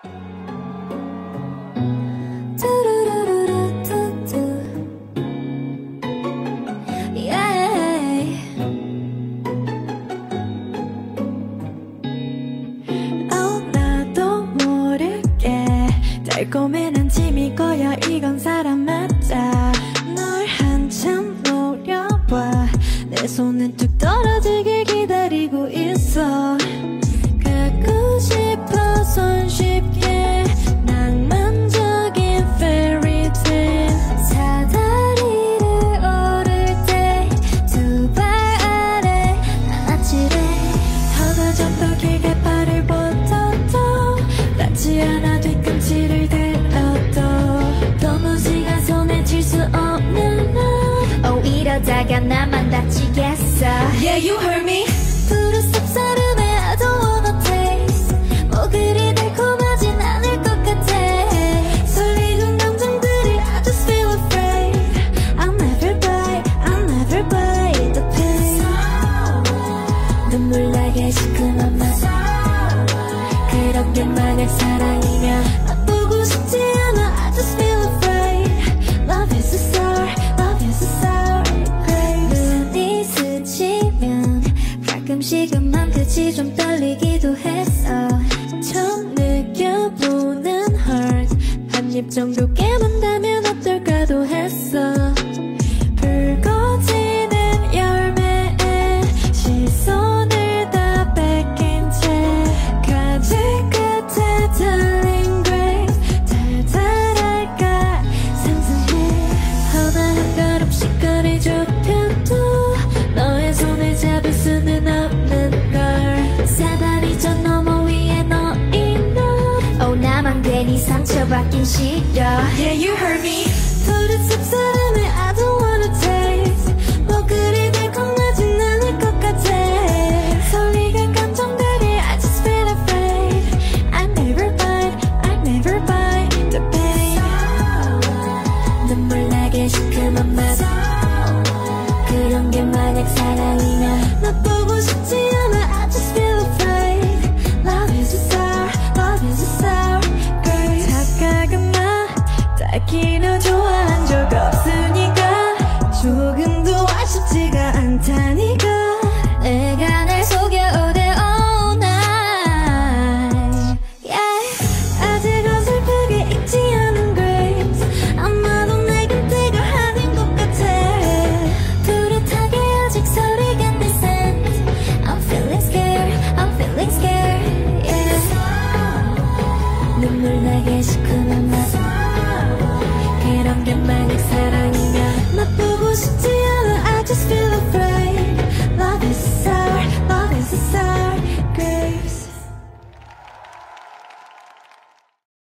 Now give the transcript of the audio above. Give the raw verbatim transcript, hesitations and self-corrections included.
달콤한 짐이 거야 이건 사람 맞아. 널 한참 노려봐. 내 손은 뚝 떨어지길 기다리고 있어. 가고 싶어 손쉽게 낭만적인 fairy tale. 사다리를 오를 때 두 발 아래 아찔해. 하나 정도 길게 발을 뻗어도 닿지 않아 뒤꿈치를 들어도 도무지가 손에 쥘 수 없는 너. 오 이러다가 나만 다치겠어. Yeah, you heard me. 푸른 쌉싸름해 I don't wanna taste. 뭐 그리 달콤하진 않을 것 같아. 설레는 감정들이 I just feel afraid. I'll never bite, I'll never bite the pain. 눈물 나게 시큼한 맛. 그런 게 만약 사랑이면 나 보고 싶지 않아. I just feel afraid. Love is a sour, love is a sour grapes. 눈이 스치면 가끔씩은 맘끝이 좀 떨리기도 했어. 처음 느껴보는 hurt 한 입 정도 깨문다면 어떨까도 했어. 붉어지는 열매에 시선을 다 뺏긴 채 가지 끝에 달린 grapes 달달할까 상상해. 하나 한 걸음씩 거리 좁혀도 너의 손을 잡을 수는 없는 걸. 사다리 저 너머 위에 너이 너. 오 나만 괜히 상처받긴 싫어. Yeah, you heard me. 푸른 쌉싸름해 I don't wanna taste. 뭐 그리 달콤하진 않을 것 같아. 설레는 감정들이 I just feel afraid. I never bite, I never bite the pain. 눈물 나게 시큼한 맛. 그런 게 만약 사랑이면 나 보고 싶지 않아. I just feel afraid. Love is a sour, love is a sour grapes. 착각은 나 딱히 너 좋아한 적 없으니까 조금도 아쉽지가 않다니까. 내가 날 속여오대 all night. Yeah. 아직 어설프게 익지 않은 grapes. 아마도 날 그때가 아닌 것 같아. 뚜렷하게 아직 소리가 내 scent. I'm feeling scared, I'm feeling scared. Yeah. 눈물 나게 시큼한 맛.